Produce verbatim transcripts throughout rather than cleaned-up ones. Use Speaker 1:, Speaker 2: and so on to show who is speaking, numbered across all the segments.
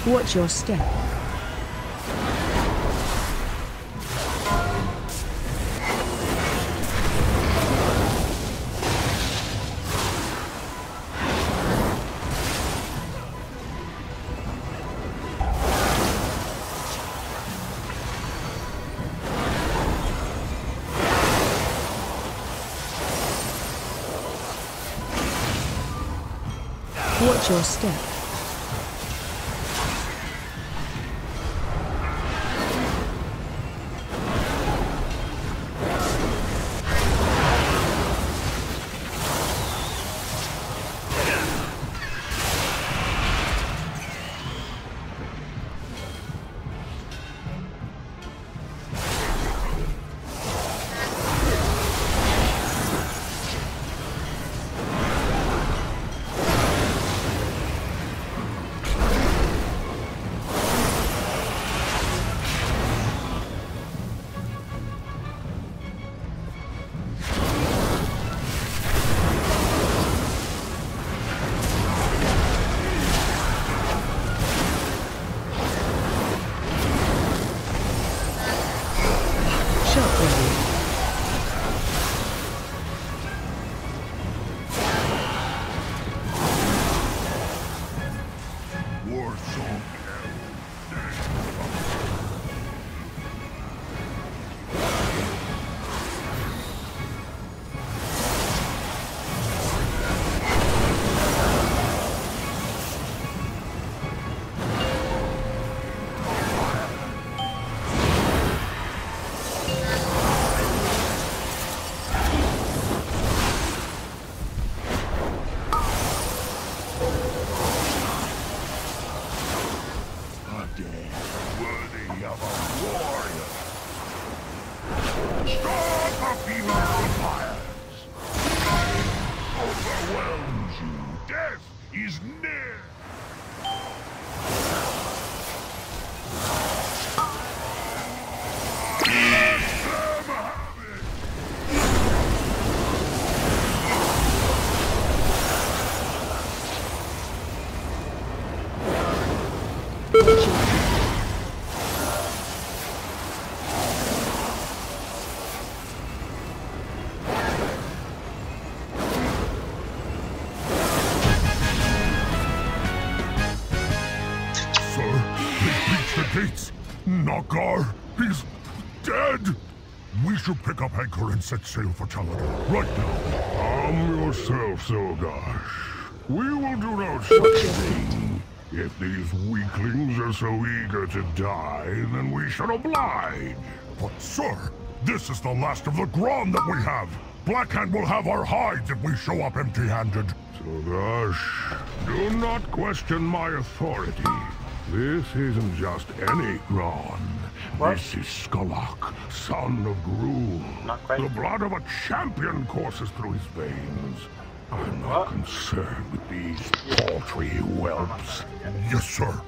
Speaker 1: Watch your step. Watch your step.
Speaker 2: Nokkar, he's dead! We should pick up anchor and set sail for Talador, right now. Calm yourself, Zogash. We will do no such thing. If these weaklings are so eager to die, then we should oblige.
Speaker 3: But sir, this is the last of the Gron that we have. Blackhand will have our hides if we show up empty-handed.
Speaker 2: Zogash, do not question my authority. This isn't just any Gron.
Speaker 4: What?
Speaker 2: This is Skolak, son of Gruul.
Speaker 4: Not quite.
Speaker 2: The blood of a champion courses through his veins. I'm not
Speaker 4: What?
Speaker 2: concerned with these paltry whelps.
Speaker 3: Yes, sir.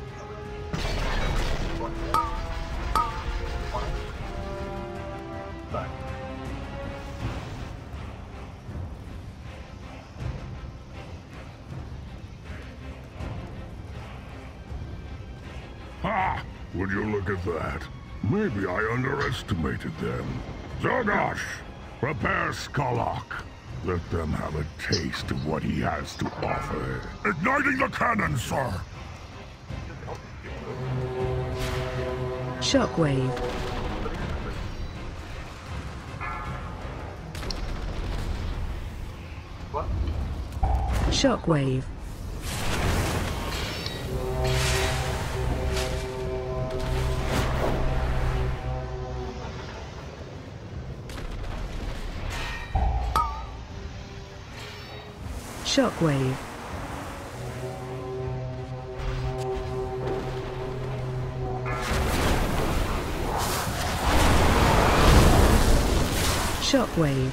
Speaker 2: Ha! Would you look at that? Maybe I underestimated them. Zogash, prepare Skolak. Let them have a taste of what he has to offer.
Speaker 3: Igniting the cannon, sir!
Speaker 1: Shockwave.
Speaker 4: What?
Speaker 1: Shockwave. Shockwave. Shockwave.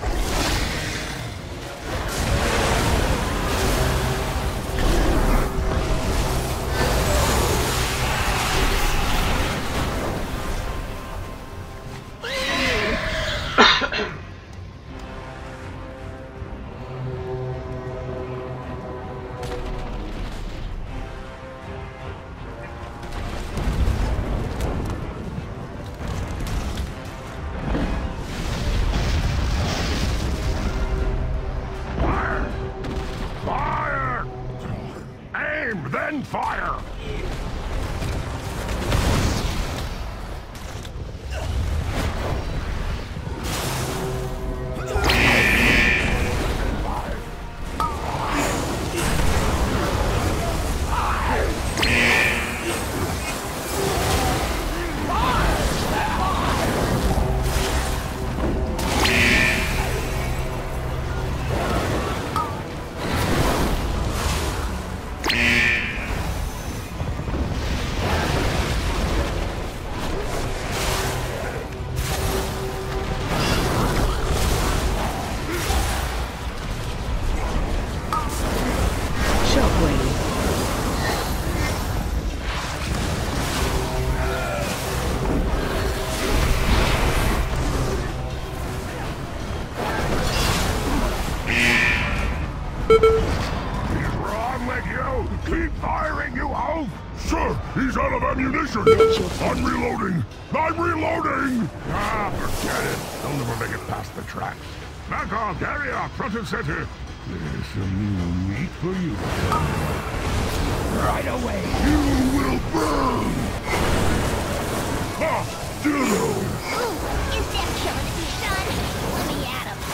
Speaker 3: Keep firing, you oaf! Sir, he's out of ammunition! I'm reloading! I'm reloading! Ah, forget it. They'll never make it past the tracks. Back off, carry off, front and center. There's some new meat for you. Right away! You will burn! Ha! Dillo!
Speaker 4: Ooh, is that killing me, son? Let me at him.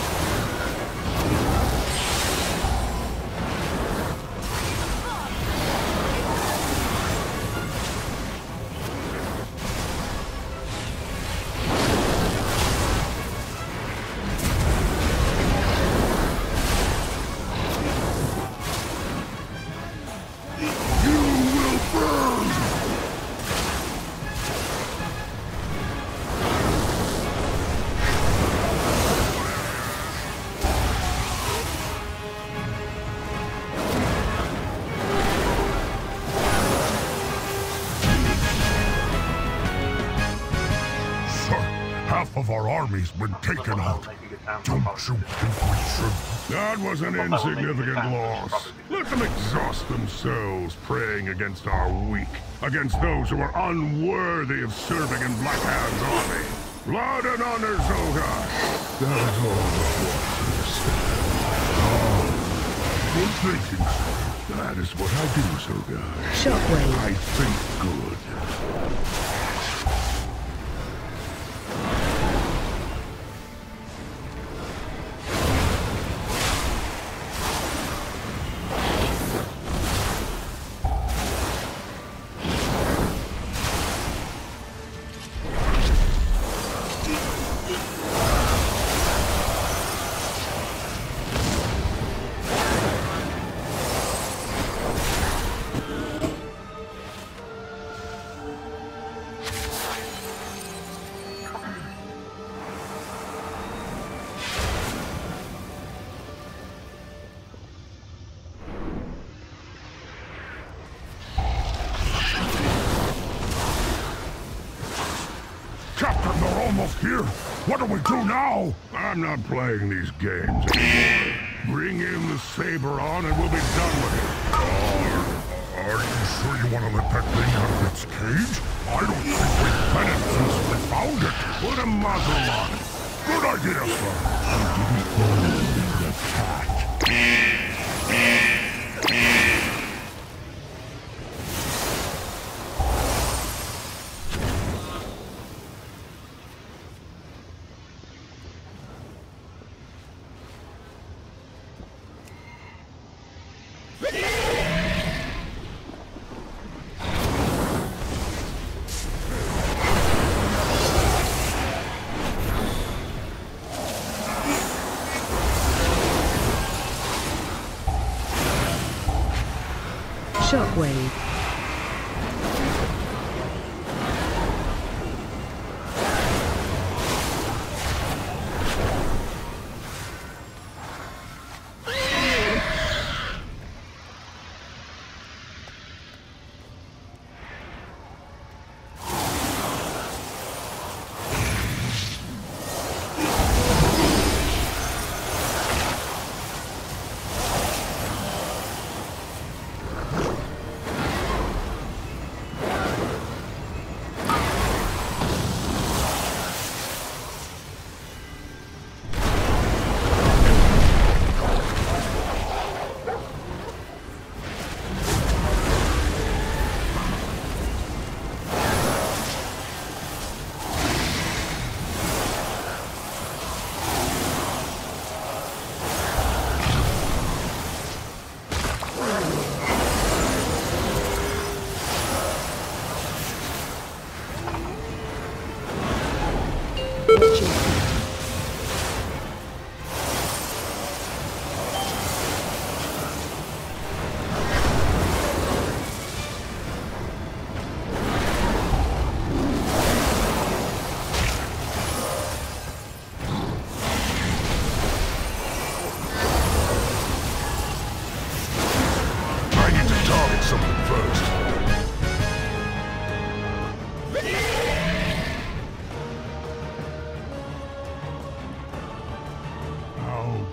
Speaker 3: Half of our army's been taken out. Don't you think we should? That was an insignificant loss. Let them exhaust themselves praying against our weak, against those who are unworthy of serving in Black Hand's army. Blood and honor, Zogar. That is all the forces. Oh, good thinking, sir. That is what I do, Zogar.
Speaker 1: Shockwave.
Speaker 3: I think good. Captain, they're almost here. What do we do now? I'm not playing these games anymore. Bring in the saber on and we'll be done with it. Are, are you sure you want to let that thing out of its cage? I don't think we've fed it since we found it. Put a muzzle on it. Good idea, sir. I didn't own the cat.
Speaker 1: Shockwave.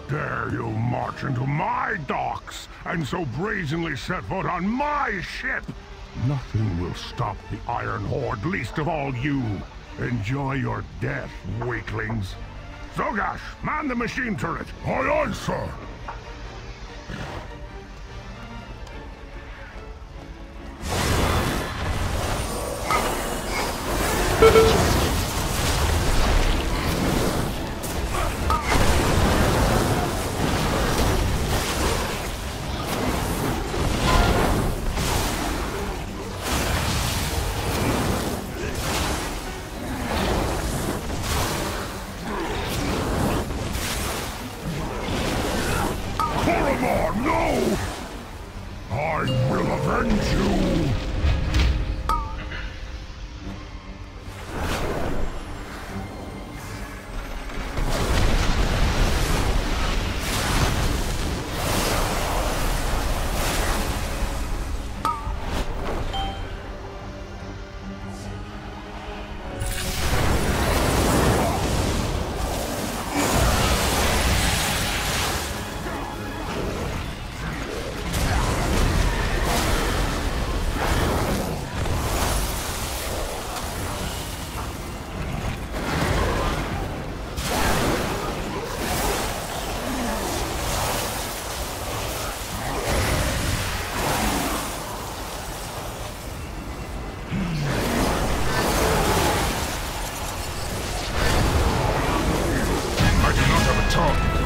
Speaker 3: dare you march into my docks and so brazenly set foot on my ship? Nothing will stop the Iron Horde, least of all you. Enjoy your death, weaklings. Zogash, man the machine turret.
Speaker 2: Aye, aye, sir.
Speaker 3: Koromor, no! I will avenge you!
Speaker 2: I do not have a tongue.